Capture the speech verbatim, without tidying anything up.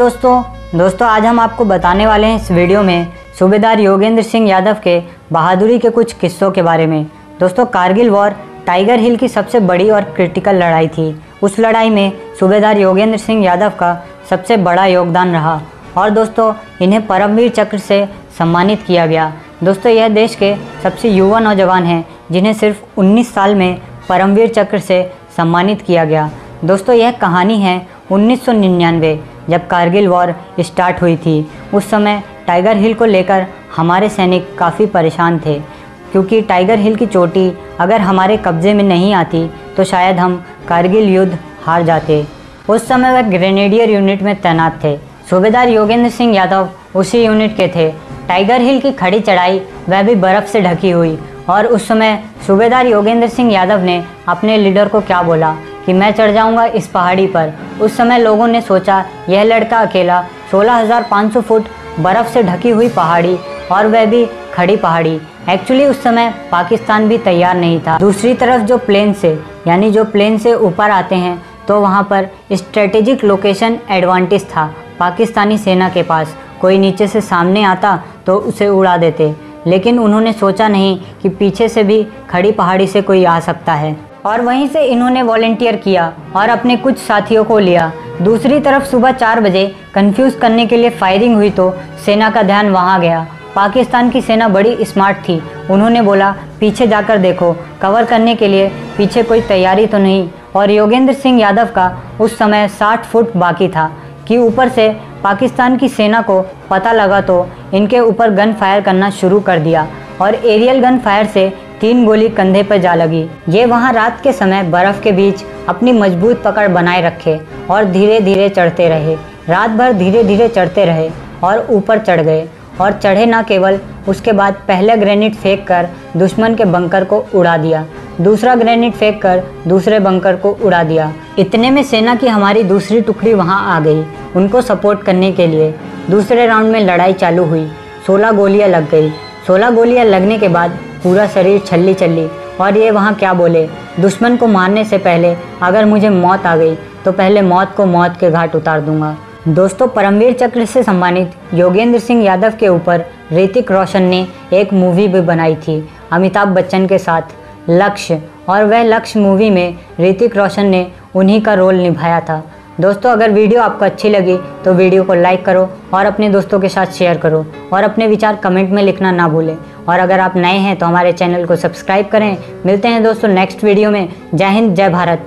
दोस्तों दोस्तों आज हम आपको बताने वाले हैं इस वीडियो में सूबेदार योगेंद्र सिंह यादव के बहादुरी के कुछ किस्सों के बारे में। दोस्तों कारगिल वॉर टाइगर हिल की सबसे बड़ी और क्रिटिकल लड़ाई थी। उस लड़ाई में सूबेदार योगेंद्र सिंह यादव का सबसे बड़ा योगदान रहा और दोस्तों इन्हें परमवीर चक्र से सम्मानित किया गया। दोस्तों यह देश के सबसे युवा नौजवान हैं जिन्हें सिर्फ उन्नीस साल में परमवीर चक्र से सम्मानित किया गया। दोस्तों यह कहानी है उन्नीस सौ निन्यानवे जब कारगिल वॉर स्टार्ट हुई थी। उस समय टाइगर हिल को लेकर हमारे सैनिक काफ़ी परेशान थे क्योंकि टाइगर हिल की चोटी अगर हमारे कब्ज़े में नहीं आती तो शायद हम कारगिल युद्ध हार जाते। उस समय वह ग्रेनेडियर यूनिट में तैनात थे। सूबेदार योगेंद्र सिंह यादव उसी यूनिट के थे। टाइगर हिल की खड़ी चढ़ाई वह भी बर्फ़ से ढकी हुई और उस समय सूबेदार योगेंद्र सिंह यादव ने अपने लीडर को क्या बोला कि मैं चढ़ जाऊंगा इस पहाड़ी पर। उस समय लोगों ने सोचा यह लड़का अकेला सोलह हज़ार पाँच सौ फुट बर्फ़ से ढकी हुई पहाड़ी और वह भी खड़ी पहाड़ी। एक्चुअली उस समय पाकिस्तान भी तैयार नहीं था। दूसरी तरफ जो प्लेन से यानी जो प्लेन से ऊपर आते हैं तो वहाँ पर स्ट्रेटेजिक लोकेशन एडवांटेज था पाकिस्तानी सेना के पास। कोई नीचे से सामने आता तो उसे उड़ा देते, लेकिन उन्होंने सोचा नहीं कि पीछे से भी खड़ी पहाड़ी से कोई आ सकता है और वहीं से इन्होंने वॉलंटियर किया और अपने कुछ साथियों को लिया। दूसरी तरफ सुबह चार बजे कंफ्यूज करने के लिए फायरिंग हुई तो सेना का ध्यान वहां गया। पाकिस्तान की सेना बड़ी स्मार्ट थी। उन्होंने बोला पीछे जाकर देखो, कवर करने के लिए पीछे कोई तैयारी तो नहीं। और योगेंद्र सिंह यादव का उस समय साठ फुट बाकी था कि ऊपर से पाकिस्तान की सेना को पता लगा तो इनके ऊपर गन फायर करना शुरू कर दिया और एरियल गन फायर से तीन गोली कंधे पर जा लगी। ये वहाँ रात के समय बर्फ़ के बीच अपनी मजबूत पकड़ बनाए रखे और धीरे धीरे चढ़ते रहे। रात भर धीरे धीरे चढ़ते रहे और ऊपर चढ़ गए और चढ़े न केवल, उसके बाद पहले ग्रेनेड फेंक कर दुश्मन के बंकर को उड़ा दिया, दूसरा ग्रेनेड फेंक कर दूसरे बंकर को उड़ा दिया। इतने में सेना की हमारी दूसरी टुकड़ी वहां आ गई उनको सपोर्ट करने के लिए। दूसरे राउंड में लड़ाई चालू हुई। सोलह गोलियां लग गई। सोलह गोलियां लगने के बाद पूरा शरीर छल्ली छल्ली और ये वहाँ क्या बोले, दुश्मन को मारने से पहले अगर मुझे मौत आ गई तो पहले मौत को मौत के घाट उतार दूंगा। दोस्तों परमवीर चक्र से सम्मानित योगेंद्र सिंह यादव के ऊपर ऋतिक रोशन ने एक मूवी भी बनाई थी अमिताभ बच्चन के साथ, लक्ष्य। और वह लक्ष्य मूवी में ऋतिक रोशन ने उन्हीं का रोल निभाया था। दोस्तों अगर वीडियो आपको अच्छी लगी तो वीडियो को लाइक करो और अपने दोस्तों के साथ शेयर करो और अपने विचार कमेंट में लिखना ना भूलें। और अगर आप नए हैं तो हमारे चैनल को सब्सक्राइब करें। मिलते हैं दोस्तों नेक्स्ट वीडियो में। जय हिंद, जय भारत।